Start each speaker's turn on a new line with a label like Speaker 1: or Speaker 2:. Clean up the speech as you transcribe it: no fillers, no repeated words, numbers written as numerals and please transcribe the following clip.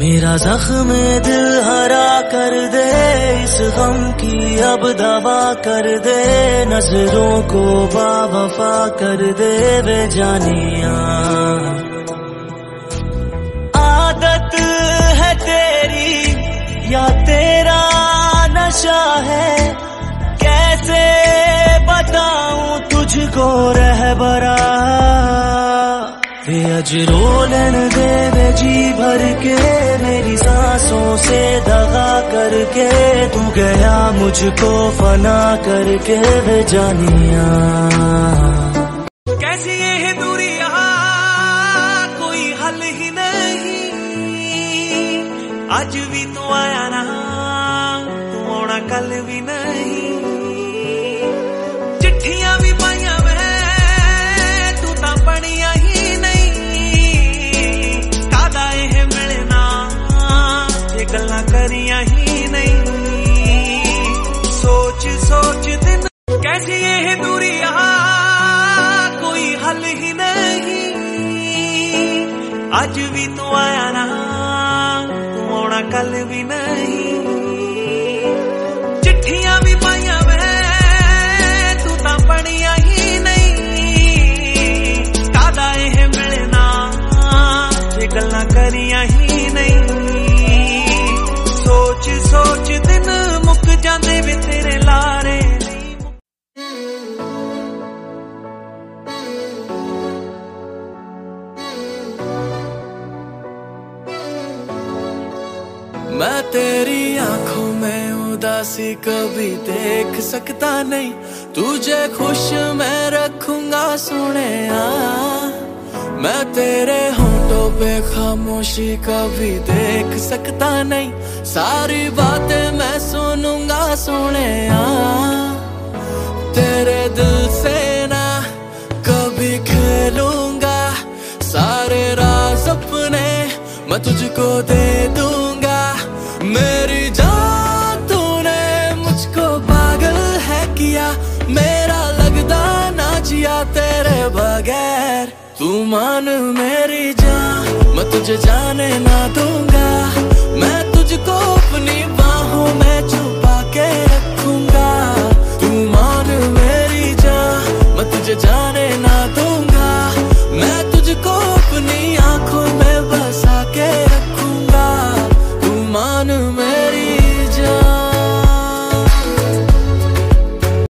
Speaker 1: मेरा जख्म दिल हरा कर दे, इस गम की अब दवा कर दे, नजरों को बावफा कर दे बेजानिया। आदत है तेरी या तेरा नशा है, कैसे बताऊं तुझको रहबरा। अजरो लेन दे वे जी भर के, मेरी सांसों से दगा करके, तू गया मुझको फना करके वे जानिया।
Speaker 2: कैसी ये दूरियां कोई हल ही नहीं, आज भी तू आया ना, तू आना कल भी नहीं। चिट्ठियां भी पाइया मैं, तू ता पढ़िया ही नहीं। कादा ये मिलना जे गल्लां करिया ही नहीं। सोच सोच दिन कैसी ये दूरियां कोई हल ही नहीं, आज भी तू आया ना, तू आना कल भी नहीं। चिट्ठियां भी पाइया मैं, तू ता पढ़िया ही नहीं। कादा ये मिलना जे गल्लां करिया ही नहीं। सोच सोच दिन मुक जांदे वे तेरे लारे।
Speaker 3: मैं तेरी आंखों में उदासी कभी देख सकता नहीं, तुझे खुश मैं रखूंगा सोने। मैं तेरे होंठों पे खामोशी कभी देख सकता नहीं, सारी बातें मैं सुनूंगा सोने। तेरे दिल से ना कभी खेलूंगा, सारे राज अपने मैं तुझको दे दूंगा। मेरी जान तूने मुझको पागल है किया, मेरा लगदा ना जिया तेरे बगैर। तू मान मेरी जान, मैं तुझे जाने ना दूंगा, मैं तुझको अपनी बाहों में छुपा के